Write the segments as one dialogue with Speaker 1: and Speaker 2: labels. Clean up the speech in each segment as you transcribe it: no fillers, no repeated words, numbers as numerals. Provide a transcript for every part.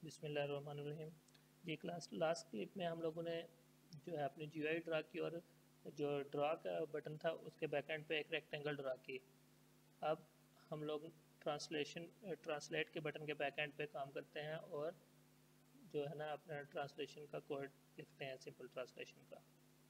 Speaker 1: बिस्मिल्लाहिर्रहमानिर्रहीम। जी class last clip में हम लोगों ने जो है अपनी जीयूआई ड्रा की और जो ड्रा का बटन था उसके बैकएंड पे एक रेक्टेंगल ड्रा की। अब हम लोग ट्रांसलेट के बटन के बैकएंड पे काम करते हैं और जो है ना अपना ट्रांसलेशन का कोड लिखते हैं, सिंपल ट्रांसलेशन का।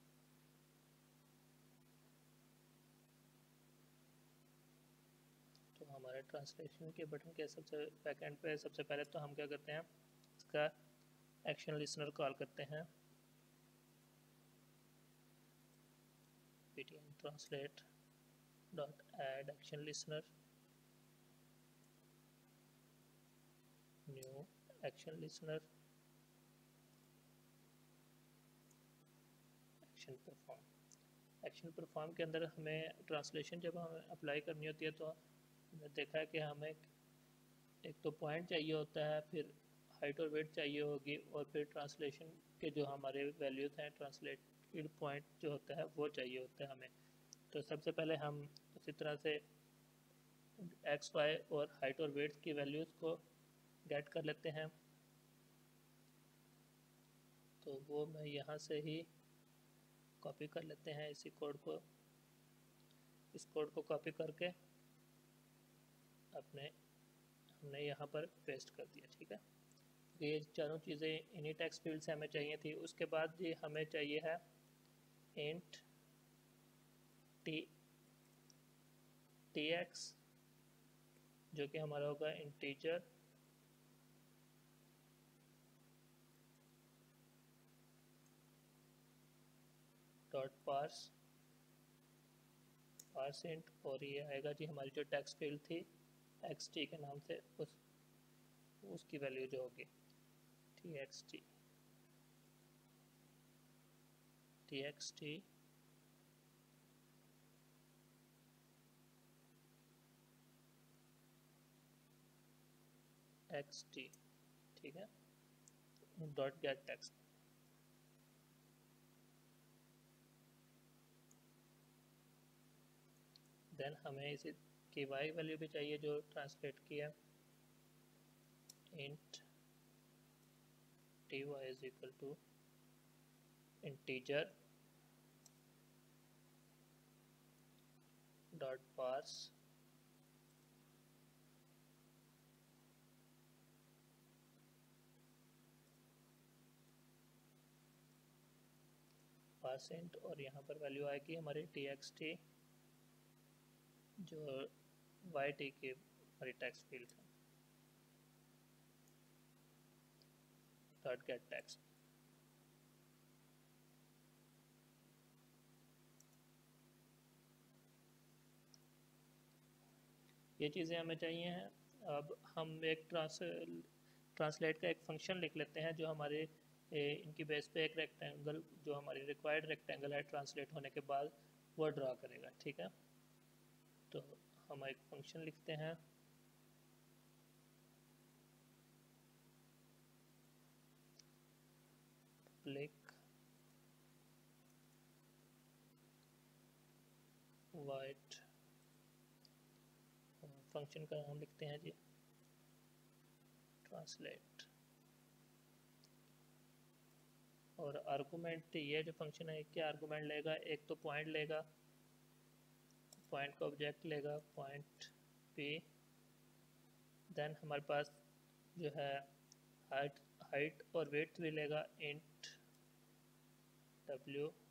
Speaker 1: तो हमारे ट्रांसलेशन के बटन के सबसे बैकएंड पे सबसे पहले तो हम क्या करते हैं, इसका एक्शन लिसनर कॉल करते हैं, ptn translate dot add action listener, new action listener, action perform. Action perform के अंदर हमें ट्रांसलेशन जब हमें अप्लाई करनी होती है तो हमने देखा है कि हमें एक तो पॉइंट चाहिए होता है, फिर हाइट और वेट चाहिए होगी, और फिर ट्रांसलेशन के जो हमारे वैल्यूज़ हैं, ट्रांसलेटेड पॉइंट जो होता है वो चाहिए होता है हमें। तो सबसे पहले हम उसी तरह से एक्स वाई और हाइट और वेट की वैल्यूज़ को गेट कर लेते हैं। तो वो मैं यहाँ से ही कॉपी कर लेते हैं इसी कोड को, इस कोड को कॉपी करके हमने यहाँ पर पेस्ट कर दिया। ठीक है, ये चारों चीज़ें इन्हीं टेक्स्ट फील्ड से हमें चाहिए थी। उसके बाद ये हमें चाहिए है इंट टी एक्स, जो कि हमारा होगा इंटीजर डॉट पार्स इंट, और ये आएगा जी हमारी जो टेक्स्ट फील्ड थी एक्स टी के नाम से, उसकी वैल्यू जो होगी T X T X T. ठीक है, डॉट गेट टेक्स्ट। देन हमें इसी की वाई वैल्यू भी चाहिए जो ट्रांसलेट किया, int T Y is equal to integer dot parse percent, और यहाँ पर वैल्यू आएगी हमारी टी एक्स टी जो वाई टी की हमारी टेक्स्ट फील्ड है, डॉट गेट टेक्स्ट। ये चीज़ें हमें चाहिए हैं। अब हम एक ट्रांसलेट का एक फंक्शन लिख लेते हैं जो हमारे इनकी बेस पे एक रेक्टेंगल, जो हमारी रिक्वायर्ड रेक्टेंगल है ट्रांसलेट होने के बाद, वो ड्रा करेगा। ठीक है, तो हम एक फंक्शन लिखते हैं, पब्लिक वाइट, फंक्शन का नाम लिखते हैं जी ट्रांसलेट, और आर्गूमेंट, ये जो फंक्शन है क्या आर्गूमेंट लेगा, एक तो पॉइंट लेगा, पॉइंट का ऑब्जेक्ट लेगा पॉइंट पी, देन हमारे पास जो है हाइट और वेट भी लेगा, int W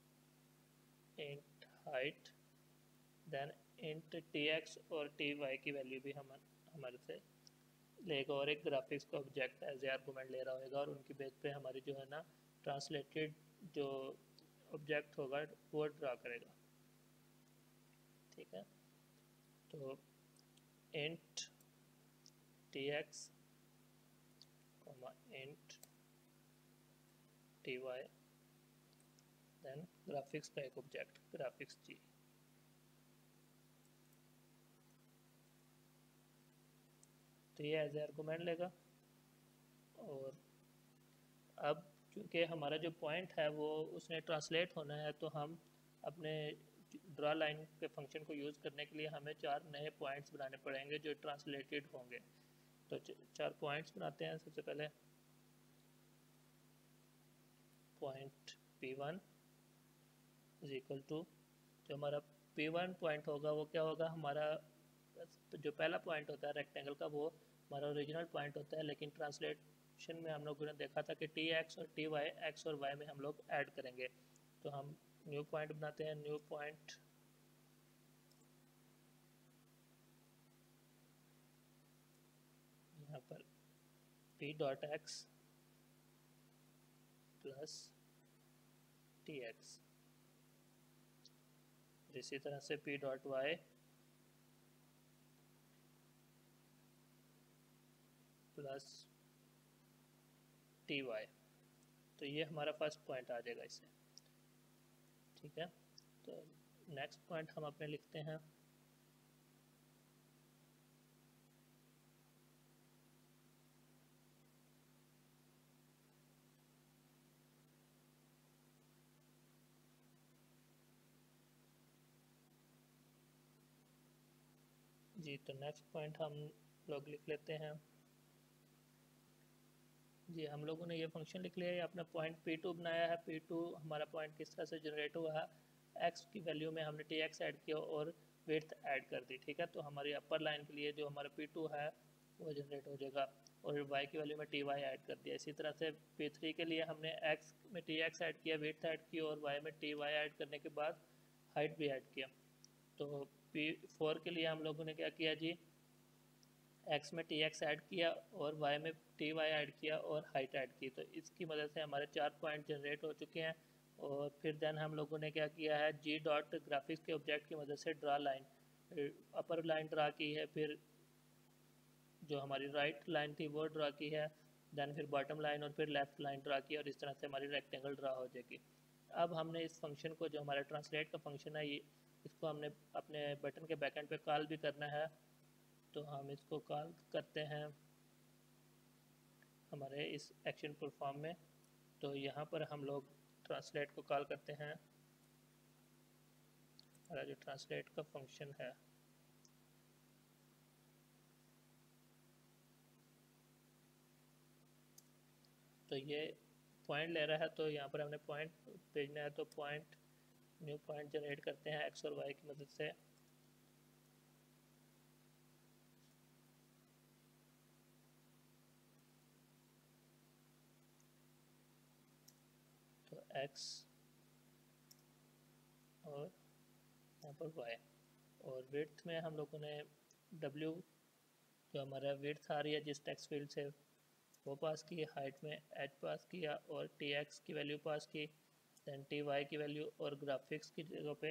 Speaker 1: int height, then int T X और टी वाई की वैल्यू भी हमारे से लेगा, और एक ग्राफिक्स का ऑब्जेक्ट एज ए आर्गूमेंट ले रहा होगा, और उनकी बेस पे हमारी जो है ना ट्रांसलेटेड जो ऑब्जेक्ट होगा वो ड्रा करेगा। ठीक है, तो int T X int T Y, then graphics का एक ऑब्जेक्ट ग्राफिक्स जी। तो ये एज ए आर्गूमेंट लेगा, और अब क्योंकि हमारा जो पॉइंट है वो उसने ट्रांसलेट होना है, तो हम अपने ड्रा लाइन के फंक्शन को यूज़ करने के लिए हमें 4 नए पॉइंट्स बनाने पड़ेंगे जो ट्रांसलेटेड होंगे। तो 4 पॉइंट्स बनाते हैं। सबसे पहले point P1 is equal to, जो हमारा P1 पॉइंट होगा वो क्या होगा, हमारा जो पहला पॉइंट होता है रेक्टेंगल का वो हमारा ओरिजिनल पॉइंट होता है, लेकिन ट्रांसलेशन में हम लोगों ने देखा था कि Tx और Ty x और y में हम लोग ऐड करेंगे। तो हम न्यू पॉइंट बनाते हैं। न्यू पॉइंट यहाँ पर P dot x plus Tx, इसी तरह से P dot y plus Ty। तो ये हमारा फर्स्ट पॉइंट आ जाएगा इससे, ठीक है। तो नेक्स्ट पॉइंट हम अपने लिखते हैं जी। तो नेक्स्ट पॉइंट हम लोग लिख लेते हैं जी। हम लोगों ने ये फंक्शन लिख लिया है, अपना पॉइंट P2 बनाया है। P2 हमारा पॉइंट किस तरह से जनरेट हुआ है, x की वैल्यू में हमने Tx ऐड किया और विड्थ ऐड कर दी, ठीक है। तो हमारी अपर लाइन के लिए जो हमारा P2 है वो जनरेट हो जाएगा और y की वैल्यू में Ty ऐड कर दिया। इसी तरह से P3 के लिए हमने x में Tx ऐड किया, विड्थ ऐड की और y में Ty ऐड करने के बाद हाइट भी ऐड किया। तो P4 के लिए हम लोगों ने क्या किया जी, x में Tx ऐड किया और y में Ty ऐड किया और हाइट ऐड की। तो इसकी मदद से हमारे 4 पॉइंट जनरेट हो चुके हैं। और फिर देन हम लोगों ने क्या किया है, जी डॉट ग्राफिक्स के ऑब्जेक्ट की मदद से draw line, upper line draw की है, फिर जो हमारी राइट लाइन थी वो ड्रा की है, देन फिर बॉटम लाइन और फिर लेफ्ट लाइन ड्रा की, और इस तरह से हमारी रेक्टेंगल ड्रा हो जाएगी। अब हमने इस फंक्शन को, जो हमारा ट्रांसलेट का फंक्शन है, ये इसको हमने अपने बटन के बैकएंड पे कॉल भी करना है। तो हम इसको कॉल करते हैं हमारे इस एक्शन परफॉर्म में। तो यहाँ पर हम लोग ट्रांसलेट को कॉल करते हैं। हमारा जो ट्रांसलेट का फंक्शन है तो ये पॉइंट ले रहा है, तो यहाँ पर हमने पॉइंट भेजना है। तो पॉइंट, न्यू पॉइंट जनरेट करते हैं x और y की मदद से। तो x और यहाँ पर y, और विड्थ में हम लोगों ने w, जो हमारा विड्थ आ रही है जिस टेक्स्ट फील्ड से, वो पास की, हाइट में h पास किया और Tx की वैल्यू पास की, देन Ty की वैल्यू, और ग्राफिक्स की जगह पे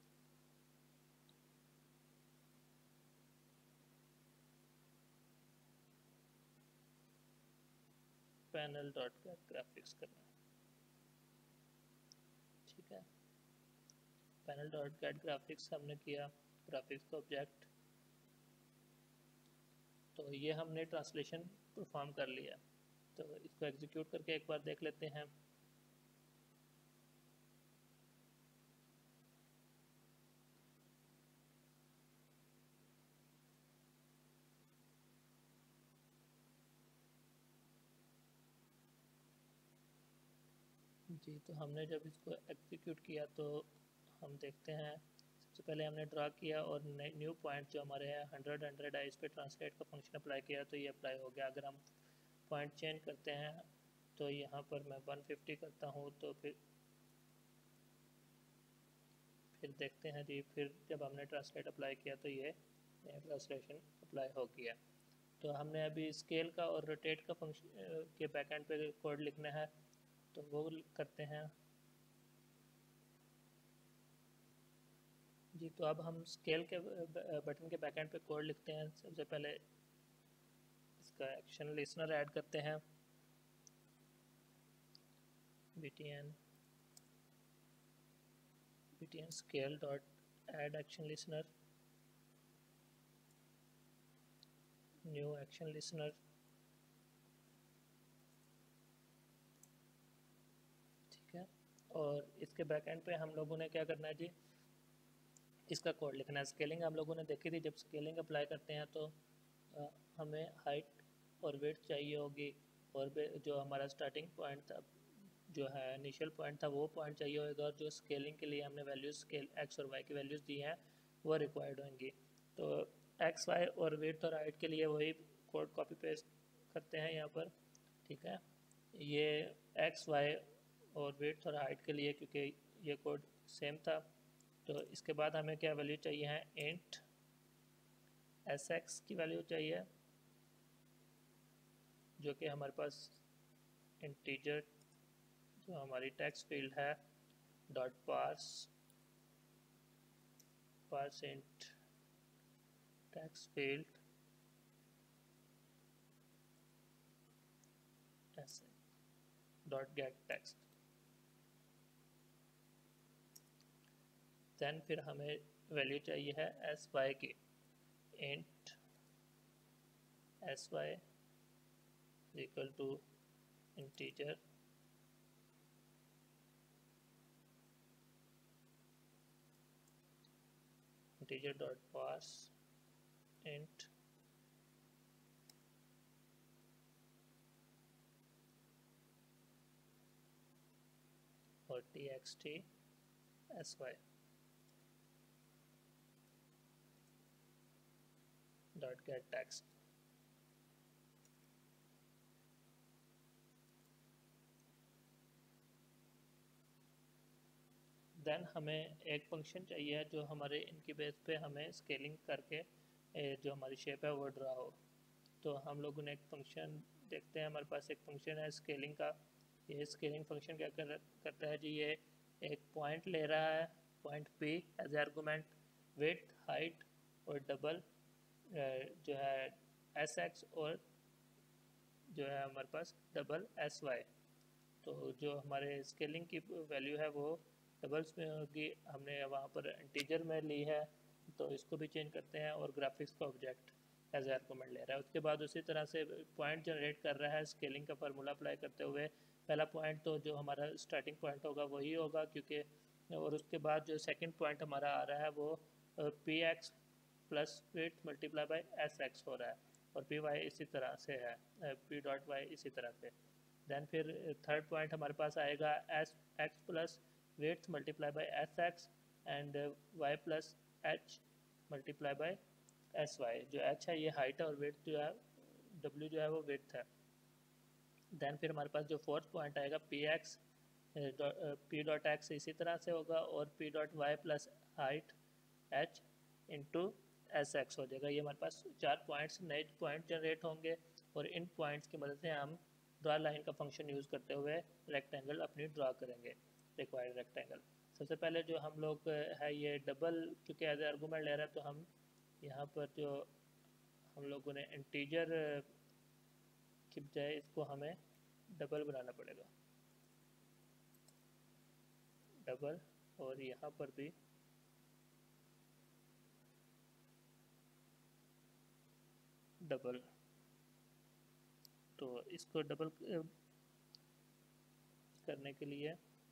Speaker 1: पैनल डॉट ग्राफिक्स करना, ठीक है। पैनल डॉट गेट ग्राफिक्स हमने किया, ग्राफिक्स का ऑब्जेक्ट। तो ये हमने ट्रांसलेशन परफॉर्म कर लिया। तो इसको एग्जीक्यूट करके एक बार देख लेते हैं। जी, तो हमने जब इसको एग्जीक्यूट किया तो हम देखते हैं, सबसे पहले हमने ड्रा किया और न्यू पॉइंट जो हमारे हैं 100 है, इस पर ट्रांसलेट का फंक्शन अप्लाई किया तो ये अप्लाई हो गया। अगर हम पॉइंट चेंज करते हैं तो यहाँ पर मैं 150 करता हूँ, तो फिर देखते हैं जी, फिर जब हमने ट्रांसलेट अप्लाई किया तो ये ट्रांसलेशन अप्लाई हो गया। तो हमने अभी स्केल का और रोटेट का फंक्शन के बैकएंड पे कोड लिखना है, तो वो करते हैं जी। तो अब हम स्केल के बटन के बैकएंड पे कोड लिखते हैं। सबसे पहले इसका एक्शन लिसनर ऐड करते हैं, btn scale dot add action listener, new action listener, ठीक है। और इसके बैकएंड पे हम लोगों ने क्या करना है जी, इसका कोड लिखना है। स्केलिंग हम लोगों ने देखी थी, जब स्केलिंग अप्लाई करते हैं तो हमें हाइट और वेट चाहिए होगी, और जो हमारा स्टार्टिंग पॉइंट था, जो है इनिशियल पॉइंट था, वो पॉइंट चाहिए होगा, और जो स्केलिंग के लिए हमने वैल्यूज स्केल एक्स और वाई की वैल्यूज़ दी हैं वो रिक्वायर्ड होंगी। तो एक्स वाई और वेट और हाइट के लिए वही कोड कॉपी पेस्ट करते हैं यहाँ पर, ठीक है। ये एक्स वाई और वेट और हाइट के लिए, क्योंकि ये कोड सेम था। तो इसके बाद हमें क्या वैल्यू चाहिए है, इंट एस एक्स की वैल्यू चाहिए, जो कि हमारे पास इंटीजर जो हमारी टेक्स्ट फील्ड है dot parse int text field ऐसे डॉट गेट टेक्स्ट। देन फिर हमें वैल्यू चाहिए है एस वाई की, int S Y equal to integer dot parse int और T X T S Y dot get text. Then हमें एक फंक्शन चाहिए जो हमारे इनकी बेस पे हमें स्केलिंग करके जो हमारी शेप है वो ड्रा हो। तो हम लोगों ने एक फंक्शन देखते हैं, हमारे पास एक फंक्शन है स्केलिंग का। ये स्केलिंग फंक्शन क्या करता है जी, ये एक पॉइंट ले रहा है, point P as argument, width height और डबल जो है एस एक्स और जो है हमारे पास डबल एस वाई। तो जो हमारे स्केलिंग की वैल्यू है वो डबल्स में होगी, हमने वहाँ पर इंटीजर में ली है, तो इसको भी चेंज करते हैं, और ग्राफिक्स का ऑब्जेक्ट एज आर्गूमेंट ले रहा है। उसके बाद उसी तरह से पॉइंट जनरेट कर रहा है स्केलिंग का फार्मूला अप्लाई करते हुए। पहला पॉइंट तो जो हमारा स्टार्टिंग पॉइंट होगा वही होगा, क्योंकि और उसके बाद जो सेकंड पॉइंट हमारा आ रहा है वो P X plus width multiply by S X हो रहा है, और पी वाई इसी तरह से है, पी डॉट वाई इसी तरह से। देन फिर थर्ड पॉइंट हमारे पास आएगा S X plus width multiply by S X and Y plus H multiply by S Y. जो एच है ये हाइट है, और विड्थ जो है डब्ल्यू जो है वो विड्थ है। देन फिर हमारे पास जो फोर्थ पॉइंट आएगा P X P dot X इसी तरह से होगा, और P dot Y plus height H into S X हो जाएगा। ये हमारे पास 4 पॉइंट्स नए पॉइंट जनरेट होंगे, और इन पॉइंट्स की मदद से हम ड्रा लाइन का फंक्शन यूज़ करते हुए रेक्टेंगल अपनी ड्रा करेंगे, रिक्वायर्ड रेक्टेंगल। सबसे पहले जो हम लोग है ये डबल, क्योंकि एज आर्गूमेंट ले रहा है, तो हम यहाँ पर जो हम लोगों ने इंटीजर की बजाय इसको हमें डबल बनाना पड़ेगा, डबल, और यहाँ पर भी डबल। तो इसको डबल करने के लिए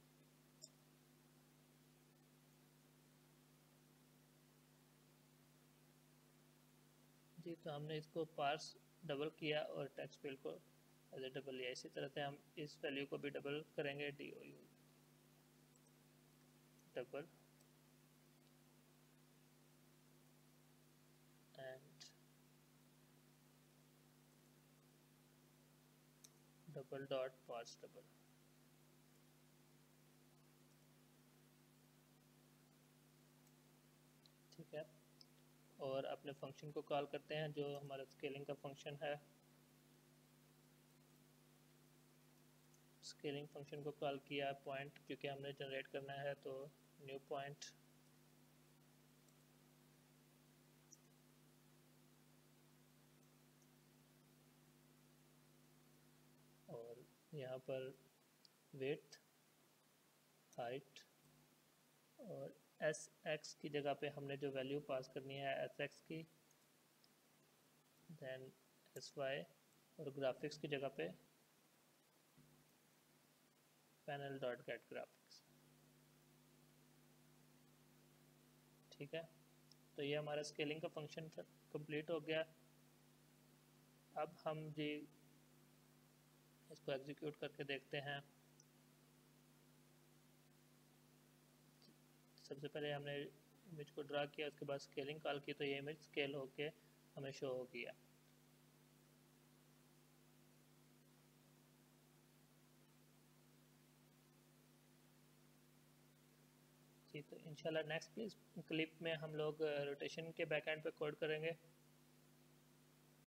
Speaker 1: जी, तो हमने इसको पार्स डबल किया और टेक्स्ट फील्ड को एज ए डबल लिया। इसी तरह से हम इस वैल्यू को भी डबल करेंगे, D O U double and double dot parse double. ठीक है, और अपने फंक्शन को कॉल करते हैं जो हमारा स्केलिंग का फंक्शन है। स्केलिंग फंक्शन को कॉल किया, पॉइंट क्योंकि हमने जनरेट करना है, तो न्यू पॉइंट और यहाँ पर विड्थ हाइट, और एस एक्स की जगह पे हमने जो वैल्यू पास करनी है एस एक्स की, देन एस वाई, और ग्राफिक्स की जगह पे पैनल डॉट गेट ग्राफिक्स। ठीक है, तो ये हमारा स्केलिंग का फंक्शन कंप्लीट हो गया। अब हम जी इसको एग्जीक्यूट करके देखते हैं। सबसे पहले हमने इमेज को ड्रा किया, उसके बाद स्केलिंग कॉल की तो ये इमेज स्केल होके हमें शो हो गया। जी तो इंशाल्लाह नेक्स्ट क्लिप में हम लोग रोटेशन के बैकएंड पे कोड करेंगे।